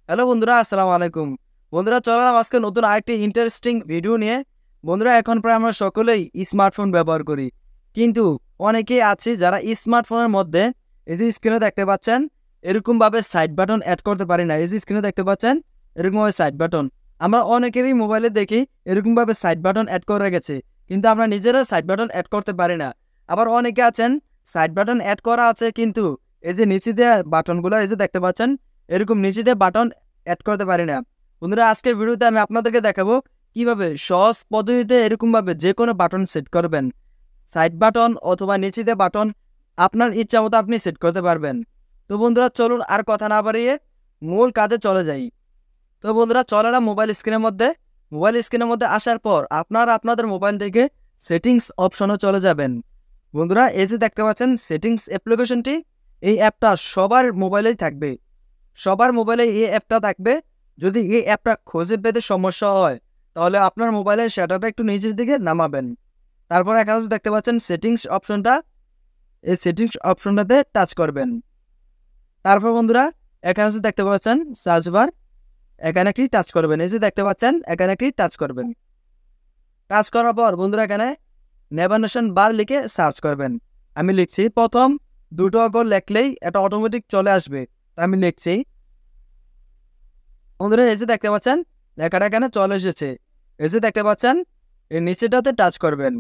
Hello বন্ধুরা, আসসালামু আলাইকুম। বন্ধুরা, চললাম আজকে নতুন আরেকটি ইন্টারেস্টিং ভিডিও নিয়ে। বন্ধুরা, এখন প্রায় আমরা সকলেই স্মার্টফোন ব্যবহার করি, কিন্তু অনেকেই আছে যারা স্মার্টফোনের মধ্যে এই যে স্ক্রিনে দেখতে পাচ্ছেন এরকম ভাবে সাইড বাটন অ্যাড করতে পারি না। এই যে স্ক্রিনে দেখতে পাচ্ছেন এরকম ভাবে সাইড বাটন আমরা অনেকেরই মোবাইলে দেখি এরকম ভাবে সাইড বাটন অ্যাড করে রেখেছে, কিন্তু আমরা নিজেরা সাইড বাটন অ্যাড করতে পারি না। আবার অনেকে আছেন সাইড বাটন অ্যাড করা আছে, কিন্তু এই যে নিচে দেওয়া বাটনগুলো এই যে দেখতে পাচ্ছেন এরকম নিচে দিয়ে বাটন অ্যাড করতে পারি না। বন্ধুরা, আজকের ভিডিওতে আমি আপনাদেরকে দেখাবো কিভাবে সহজ পদ্ধতিতে এরকম ভাবে যে কোনো বাটন সেট করবেন। সাইড বাটন অথবা নিচে দিয়ে বাটন আপনার ইচ্ছা মতো আপনি সেট করতে পারবেন। তো বন্ধুরা, চলুন আর কথা না বাড়িয়ে মূল কাজে চলে যাই। তো বন্ধুরা, চলে না মোবাইল স্ক্রিনের মধ্যে আসার পর আপনারা আপনাদের মোবাইল থেকে সেটিংস অপশনে চলে যাবেন। বন্ধুরা, এই যে দেখতে পাচ্ছেন সেটিংস অ্যাপ্লিকেশনটি, এই অ্যাপটা সবার মোবাইলেই থাকবে। সবার মোবাইলে এই অ্যাপটা থাকবে। যদি এই অ্যাপটা খুঁজে পেতে সমস্যা হয় তাহলে আপনার মোবাইলের শাটারটা একটু নিচের দিকে নামাবেন। তারপর এখানে যে দেখতে পাচ্ছেন সেটিংস অপশনটা, এই সেটিংস অপশনটাতে টাচ করবেন। তারপর বন্ধুরা, এখানে যে দেখতে পাচ্ছেন সার্চ বার, এখানে একটি টাচ করবেন। এই যে দেখতে পাচ্ছেন এখানে একটি টাচ করবেন। টাচ করার পর বন্ধুরা, এখানে নেভিগেশন বার লিখে সার্চ করবেন। আমি লিখছি, প্রথম দুটো অক্ষর লিখলেই এটা অটোমেটিক চলে আসবে। আমি লিখছি। বন্ধুরা, এই যে দেখতে পাচ্ছেন লেখাটা এখানে চলে এসেছে। এই যে দেখতে পাচ্ছেন এর নিচেটাতে টাচ করবেন।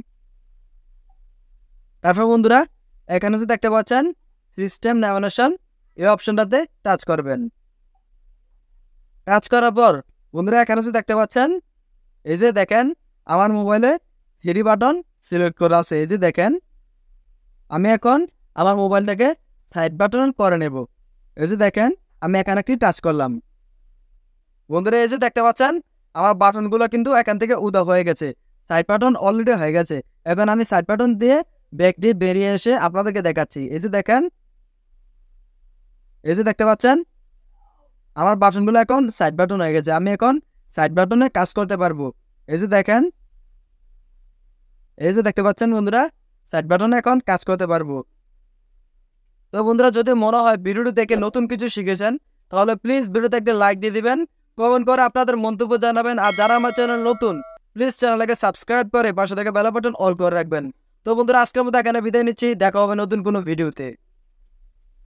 তারপর বন্ধুরা, এখানে যে দেখতে পাচ্ছেন সিস্টেম নেভিগেশন, এই অপশনটাতে টাচ করবেন। টাচ করার পর বন্ধুরা, এখানে যে দেখতে পাচ্ছেন এই যে দেখেন আমার মোবাইলে থ্রি বাটন সিলেক্ট করা আছে। এই যে দেখেন আমি এখন আমার মোবাইলটাকে সাইড বাটন করে নেব। এই যে দেখেন আমি এখানে একটি টাচ করলাম। বন্ধুরা, এই যে দেখতে পাচ্ছেন আমার বাটনগুলো কিন্তু এখান থেকে উদা হয়ে গেছে, সাইড বাটন অলরেডি হয়ে গেছে। এখন আমি সাইড বাটন দিয়ে ব্যাক দিয়ে বেরিয়ে এসে আপনাদেরকে দেখাচ্ছি। এই যে দেখেন, এই যে দেখতে পাচ্ছেন আমার বাটনগুলো এখন সাইড বাটন হয়ে গেছে। আমি এখন সাইড বাটনে কাজ করতে পারবো। এই যে দেখেন, এই যে দেখতে পাচ্ছেন বন্ধুরা, সাইড বাটনে এখন কাজ করতে পারবো। তো বন্ধুরা, যদি মনে হয় ভিডিওটি দেখে নতুন কিছু শিখেছেন তাহলে প্লিজ ভিডিওতে একটা লাইক দিয়ে দিবেন, কমেন্ট করে আপনাদের মন্তব্য জানাবেন। আর যারা আমার চ্যানেল নতুন, প্লিজ চ্যানেলটাকে সাবস্ক্রাইব করে পাশে থেকে বেল বাটন অল করে রাখবেন। তো বন্ধুরা, আজকের মতো এখানে বিদায় নিচ্ছি। দেখা হবে নতুন কোনো ভিডিওতে।